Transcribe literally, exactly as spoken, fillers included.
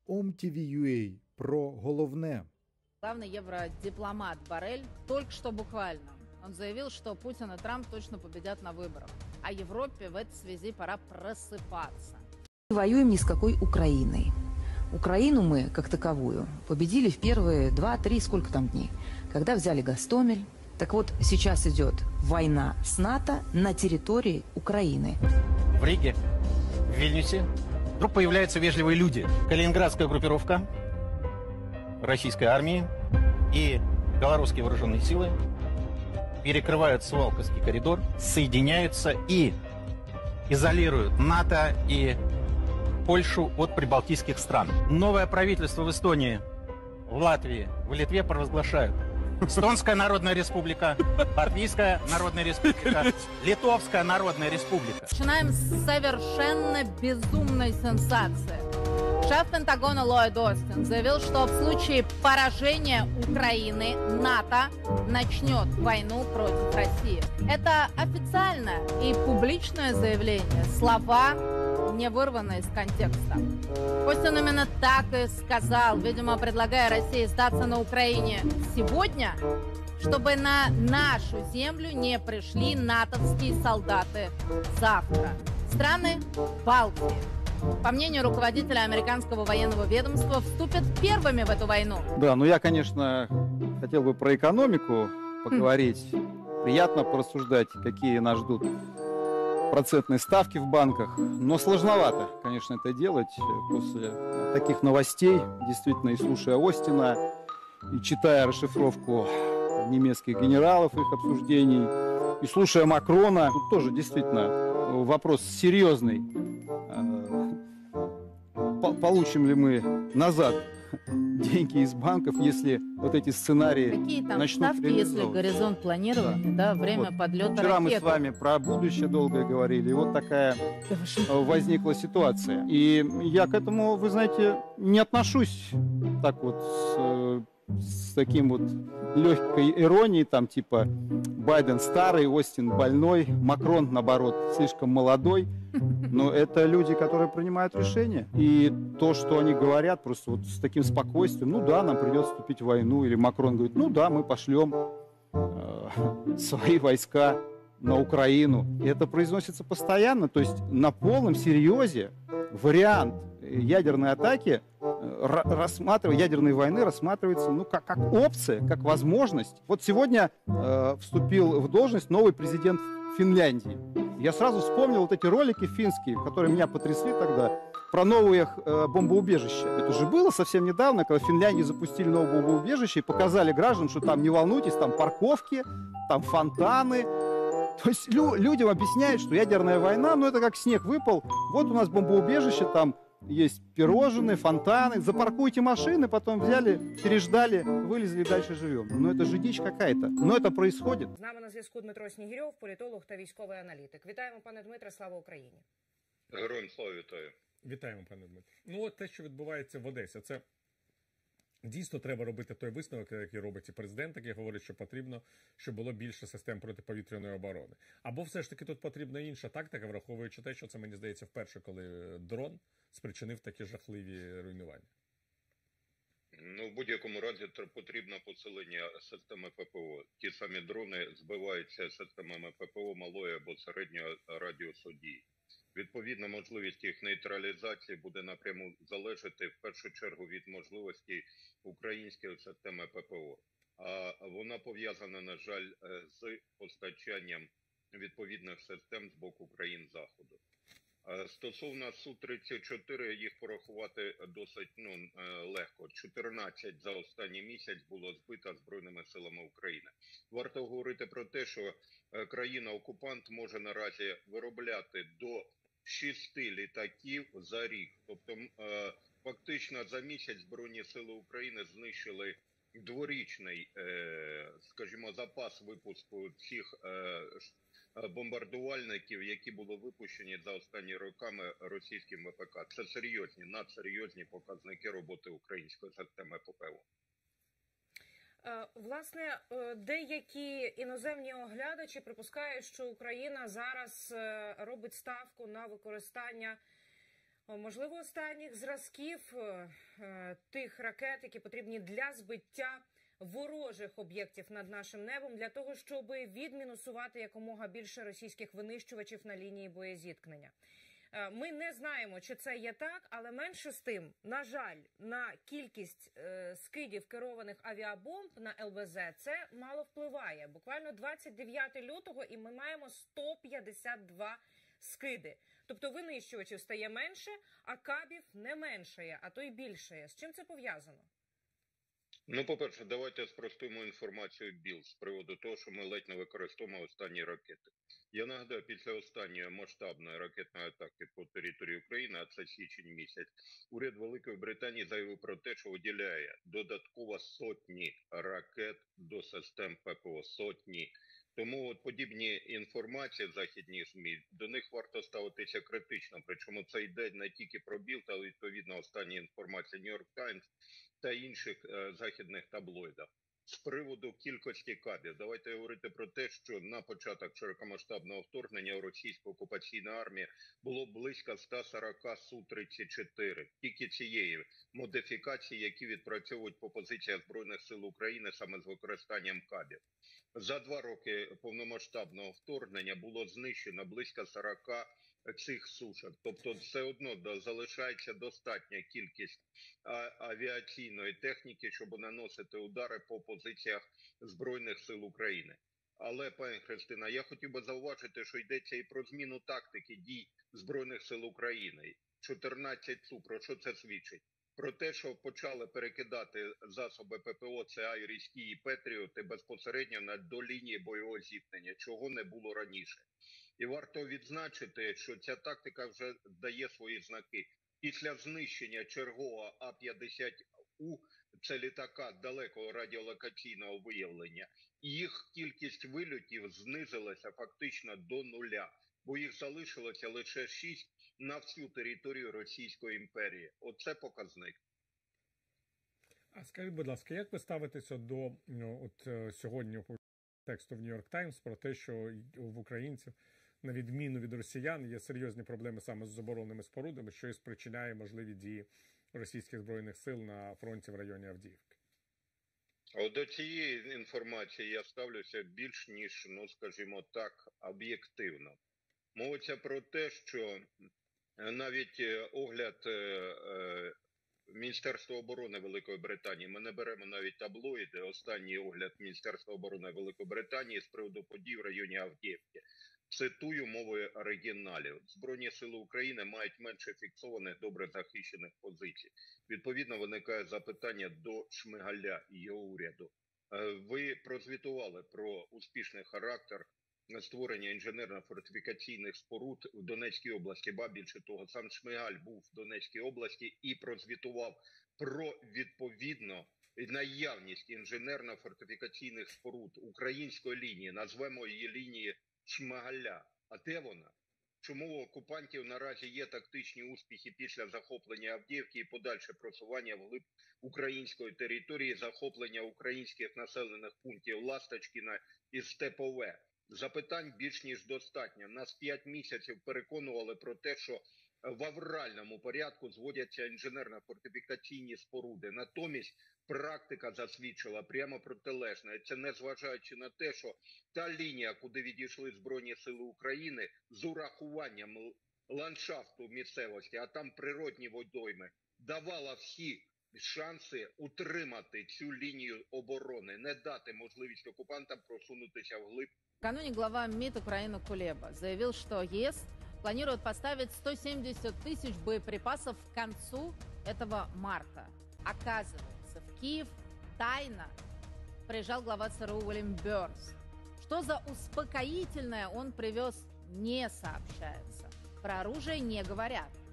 Ом Ті Ві ю ей про головне. Главный евродипломат Боррель только что буквально. Он заявил, что Путин и Трамп точно победят на выборах. А Европе в этой связи пора просыпаться. Воюем ни с какой Украиной. Украину мы, как таковую, победили в первые два-три, сколько там дней, когда взяли Гастомель. Так вот, сейчас идет война с НАТО на территории Украины. В Риге, в Вильнюсе вдруг появляются вежливые люди. Калининградская группировка российской армии и белорусские вооруженные силы перекрывают Суwałкowski коридор, соединяются и изолируют НАТО и Польшу от прибалтийских стран. Новое правительство в Эстонии, в Латвии, в Литве провозглашают: Эстонская Народная Республика, Латвийская Народная Республика, Литовская Народная Республика. Начинаем с совершенно безумной сенсации. Шеф Пентагона Ллойд Остин заявил, что в случае поражения Украины НАТО начнет войну против России. Это официальное и публичное заявление, слова не вырваны из контекста. Остин именно так и сказал, видимо, предлагая России сдаться на Украине сегодня, чтобы на нашу землю не пришли натовские солдаты завтра. Страны Балтии, по мнению руководителя американского военного ведомства, вступят первыми в эту войну. Да, ну я, конечно, хотел бы про экономику поговорить. Хм. Приятно порассуждать, какие нас ждут процентные ставки в банках. Но сложновато, конечно, это делать после таких новостей. Действительно, и слушая Остина, и читая расшифровку немецких генералов, их обсуждений, и слушая Макрона, тут тоже действительно вопрос серьезный. Получим ли мы назад деньги из банков, если вот эти сценарии Какие там начнут ставки, если горизонт планирования, да, время вот. подлета Вчера ракеты. мы с вами про будущее долго говорили, и вот такая возникла ситуация. И я к этому, вы знаете, не отношусь так вот с, с таким вот легкой иронией, там типа Байден старый, Остин больной, Макрон, наоборот, слишком молодой. Но это люди, которые принимают решения. И то, что они говорят, просто вот с таким спокойствием: ну да, нам придется вступить в войну. Или Макрон говорит: ну да, мы пошлем э, свои войска на Украину. И это произносится постоянно. То есть на полном серьезе вариант ядерной атаки, э, рассматривая, ядерной войны рассматривается, ну, как, как опция, как возможность. Вот сегодня э, вступил в должность новый президент Финляндии. Я сразу вспомнил вот эти ролики финские, которые меня потрясли тогда, про новые э, бомбоубежища. Это же было совсем недавно, когда в Финляндии запустили новое бомбоубежище и показали гражданам, что там, не волнуйтесь, там парковки, там фонтаны. То есть лю людям объясняют, что ядерная война, ну это как снег выпал, вот у нас бомбоубежище, там есть пирожные, фонтаны, запаркуйте машины, потом взяли, переждали, вылезли и дальше живем. Ну это же дичь какая-то. Но это происходит. З нами на зв'язку Дмитро Снігирьов, політолог та військовий аналітик. Вітаємо, пане Дмитре, слава Україні. Героям слава, вітаю. Вітаємо, пане Дмитро. Ну от те, що відбувається в Одесі, це дійсно треба робити той висновок, який робить і президент, який говорить, що потрібно, щоб було більше систем протиповітряної оборони. Або все ж таки тут потрібна інша тактика, враховуючи те, що це, мені здається, вперше, коли дрон спричинив такі жахливі руйнування. Ну, в будь-якому разі потрібно посилення системи ППО. Ті самі дрони збиваються системами ППО малої або середнього радіусу дії. Відповідно, можливість їх нейтралізації буде напряму залежати в першу чергу від можливості української системи ППО. А вона пов'язана, на жаль, з постачанням відповідних систем з боку країн-Заходу. Стосовно Су тридцять чотири, їх порахувати досить ну, легко. чотирнадцять за останній місяць було збито Збройними силами України. Варто говорити про те, що країна-окупант може наразі виробляти до шести літаків за рік. Тобто фактично за місяць Збройні сили України знищили дворічний, скажімо, запас випуску цих бомбардувальників, які були випущені за останні роками російським ВПК. Це серйозні, надсерйозні показники роботи української системи ППО. Власне, деякі іноземні оглядачі припускають, що Україна зараз робить ставку на використання Можливо, останніх зразків е, тих ракет, які потрібні для збиття ворожих об'єктів над нашим небом, для того, щоб відмінусувати якомога більше російських винищувачів на лінії боєзіткнення. Ми не знаємо, чи це є так, але менше з тим, на жаль, на кількість е, скидів керованих авіабомб на ел ве зет це мало впливає. Буквально двадцять дев'ятого лютого і ми маємо сто п'ятдесят два скиди. Тобто винищувачів стає менше, а кабів не меншає, а то й більшає. З чим це пов'язано? Ну, по-перше, давайте спростуємо інформацію БІЛ з приводу того, що ми ледь не використовуємо останні ракети. Я нагадаю, після останньої масштабної ракетної атаки по території України, а це січень місяць, уряд Великої Британії заявив про те, що виділяє додатково сотні ракет до систем ППО. Сотні. Тому от подібні інформації, західні ЗМІ, до них варто ставитися критично. Причому це йде не тільки про БІЛ, та відповідно остання інформація Нью-Йорк Таймс та інших е, західних таблоїдів. З приводу кількості кабів, давайте говорити про те, що на початок широкомасштабного вторгнення у російської окупаційної армії було близько ста сорока су тридцять чотири. Тільки цієї модифікації, які відпрацьовують по позиціях Збройних сил України саме з використанням кабів. За два роки повномасштабного вторгнення було знищено близько сорока цих сушок. Тобто все одно залишається достатня кількість авіаційної техніки, щоб наносити удари по позиціях Збройних сил України. Але, пані Христина, я хотів би зауважити, що йдеться і про зміну тактики дій Збройних сил України. чотирнадцять су, про що це свідчить? Про те, що почали перекидати засоби ППО, це «Айріс-Ті» і «Петріоти» безпосередньо на до лінії бойового зіткнення, чого не було раніше. І варто відзначити, що ця тактика вже дає свої знаки. Після знищення чергового А п'ятдесят У, це літака далекого радіолокаційного виявлення, їх кількість вильотів знизилася фактично до нуля, бо їх залишилося лише шість на всю територію Російської імперії. Оце показник. А скажіть, будь ласка, як ви ставитеся до ну, от сьогодні тексту в Нью-Йорк Таймс про те, що в українців, на відміну від росіян, є серйозні проблеми саме з оборонними спорудами, що і спричиняє можливі дії російських збройних сил на фронті в районі Авдіївки? От до цієї інформації я ставлюся більш ніж, ну скажімо так, об'єктивно. Мовиться про те, що навіть огляд е, Міністерства оборони Великої Британії, ми не беремо навіть таблоїди, останній огляд Міністерства оборони Великої Британії з приводу подій в районі Авдіївки. Цитую мовою оригіналів. Збройні сили України мають менше фіксованих, добре захищених позицій. Відповідно, виникає запитання до Шмигаля і його уряду. Ви прозвітували про успішний характер створення інженерно-фортифікаційних споруд в Донецькій області. Ба більше того, сам Шмигаль був в Донецькій області і прозвітував про відповідно наявність інженерно-фортифікаційних споруд української лінії. Назвемо її лінії Шмигаля. А де вона? Чому у окупантів наразі є тактичні успіхи після захоплення Авдіївки і подальше просування вглиб української території, захоплення українських населених пунктів Ласточкіна і Степове? Запитань більш ніж достатньо. Нас п'ять місяців переконували про те, що в авральному порядку зводяться інженерно-фортифікаційні споруди. Натомість практика засвідчила прямо протилежне. Це незважаючи на те, що та лінія, куди відійшли Збройні сили України, з урахуванням ландшафту місцевості, а там природні водойми, давала всі шанси утримати цю лінію оборони, не дати можливість окупантам просунутися вглиб. Накануне глава МИД Украины Кулеба заявил, что ЕС планирует поставить сто семьдесят тысяч боеприпасов к концу этого марта. Оказывается, в Киев тайно приезжал глава ЦРУ Уильям Бёрнс. Что за успокоительное он привез, не сообщается. Про оружие не говорят.